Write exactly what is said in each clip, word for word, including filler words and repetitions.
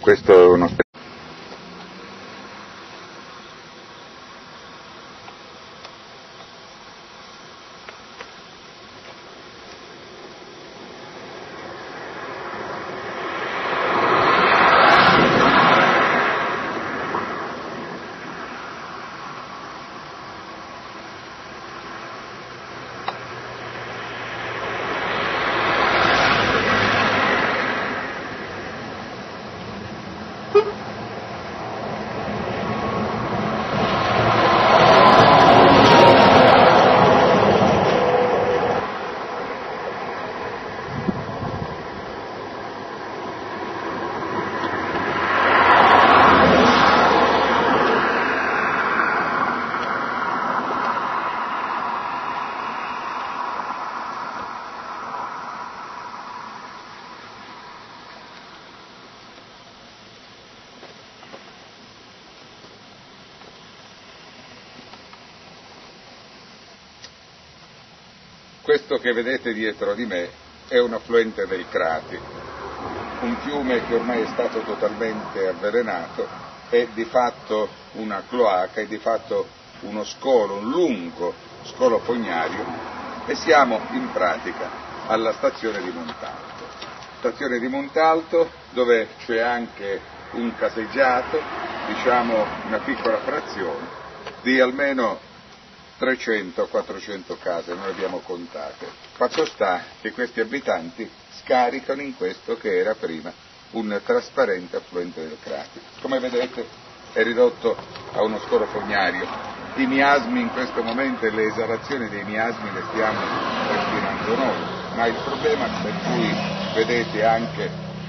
Questo è uno Questo che vedete dietro di me è un affluente del Crati, un fiume che ormai è stato totalmente avvelenato, è di fatto una cloaca, è di fatto uno scolo, un lungo scolo fognario, e siamo in pratica alla stazione di Montalto. Stazione di Montalto dove c'è anche un caseggiato, diciamo una piccola frazione di almeno trecento quattrocento case, noi le abbiamo contate. Fatto sta che questi abitanti scaricano in questo che era prima un trasparente affluente del Crati. Come vedete è ridotto a uno scolo fognario. I miasmi in questo momento e le esalazioni dei miasmi le stiamo respirando noi, ma il problema per cui vedete anche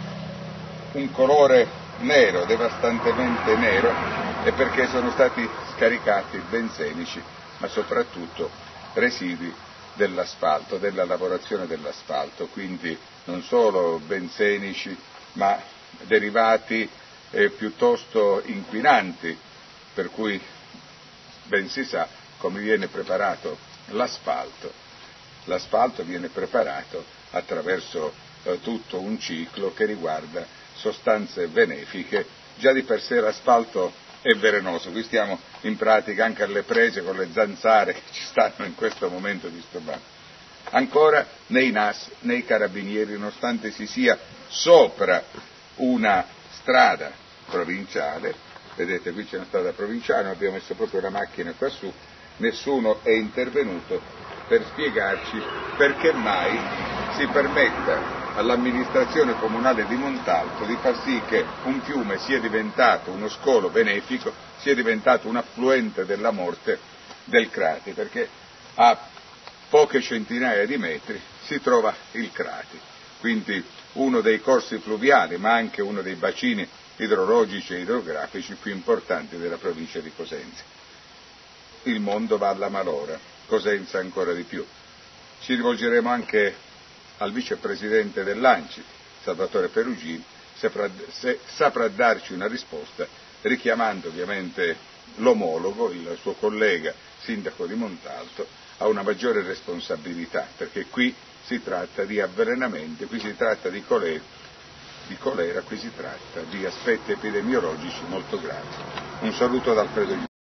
un colore nero, devastantemente nero, è perché sono stati scaricati benzenici, ma soprattutto residui dell'asfalto, della lavorazione dell'asfalto, quindi non solo benzenici, ma derivati eh, piuttosto inquinanti, per cui ben si sa come viene preparato l'asfalto. L'asfalto viene preparato attraverso eh, tutto un ciclo che riguarda sostanze benefiche. Già di per sé l'asfalto è velenoso, qui stiamo in pratica anche alle prese con le zanzare che ci stanno in questo momento disturbando. Ancora né i N A S né i carabinieri, nonostante si sia sopra una strada provinciale, vedete qui c'è una strada provinciale, abbiamo messo proprio la macchina qua su, nessuno è intervenuto per spiegarci perché mai si permetta all'amministrazione comunale di Montalto di far sì che un fiume sia diventato uno scolo benefico, sia diventato un affluente della morte del Crati, perché a poche centinaia di metri si trova il Crati, quindi uno dei corsi fluviali ma anche uno dei bacini idrologici e idrografici più importanti della provincia di Cosenza. Il mondo va alla malora, Cosenza ancora di più. Ci rivolgeremo anche al vicepresidente dell'A N C I, Salvatore Perugini, saprà, se, saprà darci una risposta, richiamando ovviamente l'omologo, il suo collega sindaco di Montalto, a una maggiore responsabilità, perché qui si tratta di avvelenamenti, qui si tratta di colera, di colera, qui si tratta di aspetti epidemiologici molto gravi. Un saluto da Alfredo